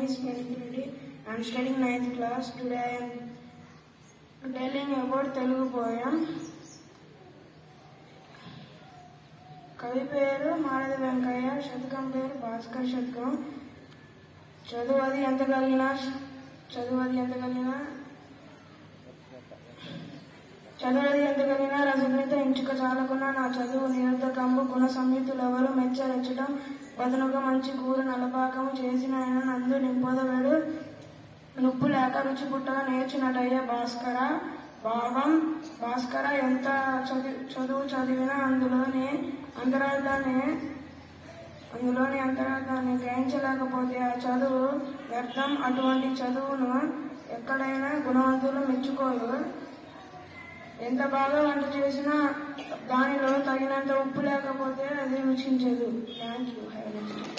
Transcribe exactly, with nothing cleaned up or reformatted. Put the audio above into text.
is Pranit Reddy. I am studying ninth class. Today I am telling about Telugu poem. కవి పేరు మారది వెంకయ్య, శతకం పేరు భాస్కర్ శతకం. చదువది ఎంత కలిగినా చదువది ఎంత కలిగినా చదువది ఎంత కలిగినా రసజ్ఞత ఎంచుక చాలకున్నా నా చదువు నిరర్ధకంబు గుణ సంయుతులెవరు మెచ్చరెచ్చటం బదునుగా మంచి కూర నలపాకము చేసిన ఆయన నందు నింపొదగడు నుప్పు లేక రుచి పుట్టగా నేర్చినటయ్య భాస్కర. భావం భాస్కర ఎంత చదువు చదివినా అందులోనే అంతరార్థాన్ని అందులోని అంతరార్థాన్ని గ్రహించలేకపోతే ఆ చదువు వ్యర్థం. అటువంటి చదువును ఎక్కడైనా గుణవంతులు మెచ్చుకోరు. ఎంత బాగా వంట చేసినా దానిలో తగినంత ఉప్పు లేకపోతే అది రుచించదు. Thank you. Have a nice day.